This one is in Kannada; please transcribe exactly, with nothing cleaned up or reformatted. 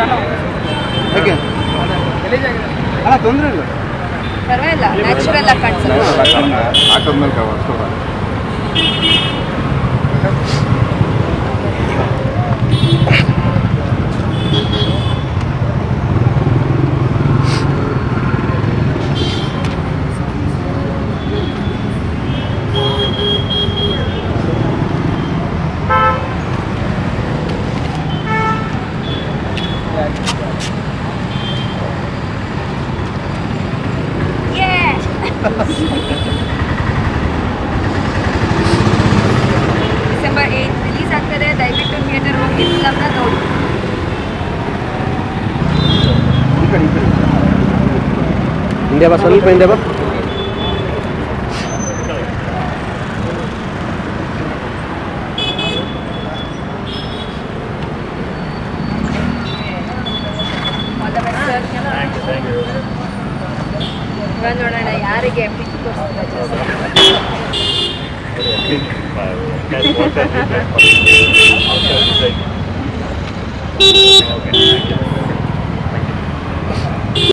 ಓಕೆ ಅಲ್ಲ ತೊಂದರೆ ಇಲ್ಲ ಪರವಾಗಿಲ್ಲ ನ್ಯಾಚುರಲ್ ಆಗಿ ಕಾಣಿಸುತ್ತೆ ಹಾಕಿದ್ಮೇಲೆ ಕವರ್ ಡಿಸೆಂಬರ್ ಏಯ್ತ್ ರಿಲೀಸ್ ಆಗ್ತದೆ ದಯವಿಟ್ಟು ಥಿಯೇಟರ್ ಹೋಗಿ ಫಿಲಮ್ನ ನೋಡಿ ಹಿಂದೆ ಬಾ ಸ್ವಲ್ಪ ಹಿಂದೆ ಬಾ ಇವಾಗ ನೋಡೋಣ ಯಾರಿಗೆ ಪ್ರೀತಿ ತೋರಿಸ್ತಾರೆ